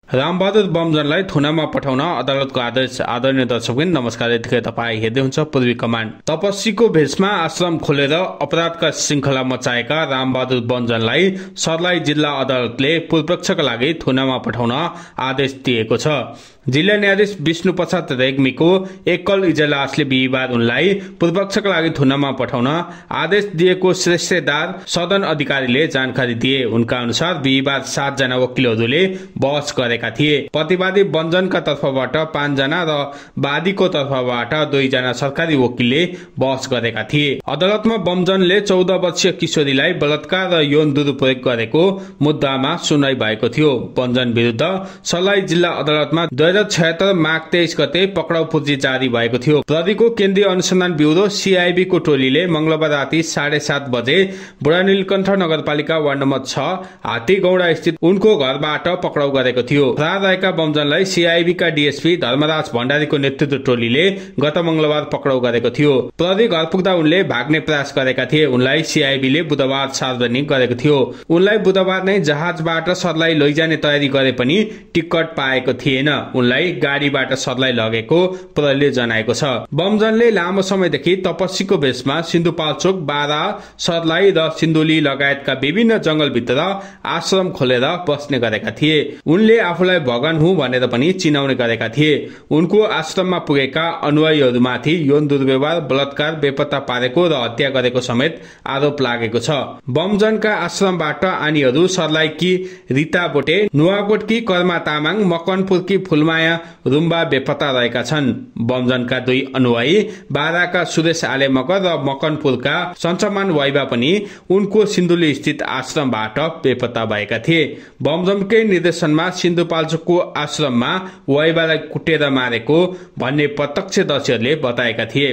रामबहादुर बमजनलाई थुनामा पठाउन अदालतको आदेश। आदरणीय दर्शकवृन्द नमस्कार। यतिखेर तपाईँ हेर्दै हुनुहुन्छ पूर्वी कमान्ड। तपस्वीको भेषमा आश्रम खोलेर अपराधका श्रृंखला मचाएका रामबहादुर बमजनलाई सर्लाही जिल्ला अदालतले पूर्वपक्षका लागि थुनामा पठाउन आदेश दिएको छ। जिल्ला न्यायाधीश विष्णु प्रसाद रेग्मीको एकल इजलासले बिहिबार उनलाई पूर्वपक्षका लागि थुनामा पठाउन आदेश दिएको श्रेष्ठदार सदन अधिकारीले जानकारी दिए। उनका अनुसार बिहिबार 7 जना वकिलहरूले बहस गरेका थिए। प्रतिवादी बमजनका तर्फबाट 5 जना र वादीको तर्फबाट 2 जना सरकारी वकिलले बहस गरेका थिए। अदालतमा बमजनले 14 वर्षीय किशोरीलाई बलात्कार र यौन दुरुपयोग गरेको मुद्दामा सुनवाई भएको थियो। बमजन विरुद्ध सर्लाही जिल्ला अदालतमा 2076 माघ 23 गते पक्राउ पूर्जी जारी भएको थियो। प्रहरीको केन्द्रीय अनुसन्धान ब्यूरो सीआईबी को टोलीले मंगलबार राति 7:30 बजे बुढा नीलकण्ठ नगरपालिका वार्ड नम्बर 6 हात्तीगौडा स्थित उनको घरबाट पक्राउ गरेको थियो। फरार रहेका बमजनलाई सीआईबी का डीएसपी धर्मराज भण्डारीको नेतृत्व टोलीले गत मंगलबार पक्राउ गरेको थियो। प्रहरी घर पुग्दा उनले भाग्ने प्रयास गरेका थिए। उनलाई सीआईबीले बुधबार सार्वजनिक गरेको थियो। उनलाई बुधबार नै जहाजबाट सर्लाही लैजाने तयारी गरे पनि टिकट पाएको थिएन। उनलाई गाडीबाट सर्लाही लगेको प्रहरीले जनाएको छ। बमजनले लामो समयदेखि तपस्वीको भेषमा सिन्धुपाल्चोक, बारा, सर्लाही र सिन्धुली लगायतका विभिन्न जंगलभित्र आश्रम खोलेर बस्ने गरेका थिए। उनले आफूलाई भगवान हुँ भनेर पनि चिनाउने गरेका थिए। उनको आश्रममा पुगेका अनुयायीहरूमाथि यौन दुर्व्यवहार, बलात्कार, बेपत्ता पारेको र हत्या गरेको समेत आरोप लागेको छ। बमजनका आश्रमबाट आनीहरू सर्लाहीकी रिता बोटे, नुवाकोटकी कर्मा तामाङ, मकनपुरकी फुलमाया रुम्बा बेपत्ता रहेका छन्। बमजनका 2 अनुयायी बाराका सुरेश आले मगर र मकनपुरका सञ्चमान वाइबा पनि उनको सिन्धुली स्थित आश्रमबाट बेपत्ता भएका थिए। बमजनकै निर्देशनमा सिन्धुपाल्चोकको आश्रममा वाइबालाई कुटेर मारेको भन्ने प्रत्यक्षदर्शीहरूले बताएका थिए।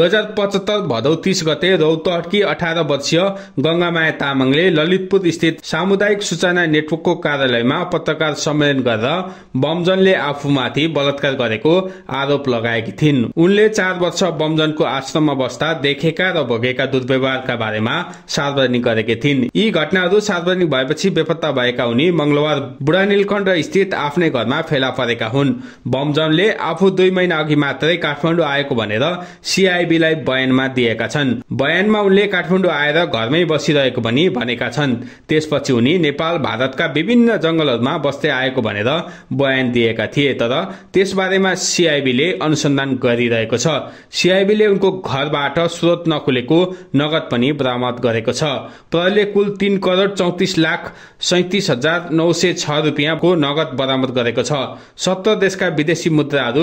2075 भदौ 30 गते रौतहटकी 18 वर्षीय गंगामाया तामाङले ललितपुर स्थित सामुदायिक सूचना नेटवर्कको कार्यालयमा पत्रकार सम्मेलन गरेर बमजनले आफूमाथि बलात्कार गरेको आरोप लगाएकी थिइन्। उनले 4 वर्ष बमजनको आश्रममा बस्दा देखेका र भोगेका दुर्व्यवहारका बारेमा सार्वजनिक गरेकी थिइन्। यी घटनाहरू सार्वजनिक भएपछि बेपत्ता भएका उनी मंगलबार बुढा नीलकण्ठ स्थित आफ्नै घरमा फेला परेका हुन्। बमजनले आफू 2 महिना अघि मात्रै काठमाडौँ आएको भनेर सीआईबीलाई बयानमा दिएका छन्। बयानमा उनले काठमाडौँ आएर घरमै बसिरहेको पनि भनेका छन्। त्यसपछि उनी नेपाल, भारतका विभिन्न जंगलहरूमा बस्दै आएको भनेर बयान दिएका थिए। तर त्यसबारेमा सीआईबीले अनुसन्धान गरिरहेको छ। सीआईबीले उनको घरबाट स्रोत नखुलेको नगद पनि बरामद गरेको छ। प्रहरीले कुल 3,34,37,906 रुपियाँको नगद बरामद गरेको छ। 70 देशका विदेशी मुद्राहरू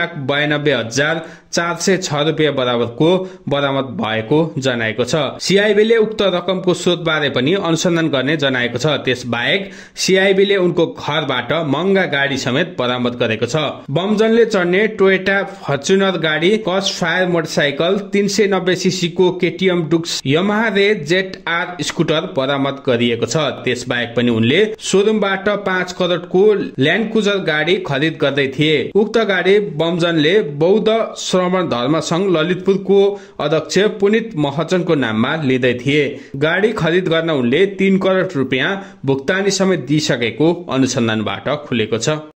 30,92,406 रुपियाँ बराबरको बरामद भएको जनाएको छ। सीआईबीले उक्त रकमको स्रोतबारे पनि अनुसन्धान गर्ने जनाएको छ। त्यसबाहेक सीआईबीले उनको घरबाट महँगा गाडी समेत बरामद गरेको छ। बमजनले चढ्ने टोयोटा फर्च्युनर गाडी, कस फायर मोटरसाइकल, 390 सीसी को KTM Dukes, Yamaha Ray ZR scooter बरामद गरिएको छ। त्यसबाहेक पनि उनले सोरुमबाट 5 करोडको ल्यान्ड क्रुजर गाडी खरिद गर्दै थिए। उक्त गाडी बमजनले बौद्ध श्रवण धर्म संघ ललितपुरको अध्यक्ष पुनित महजनको नाममा लिँदै थिए। गाडी खरिद गर्न उनले 3 करोड रुपियाँ भुक्तानी समेत दिइसकेको अनुसन्धानबाट खुलेको छ।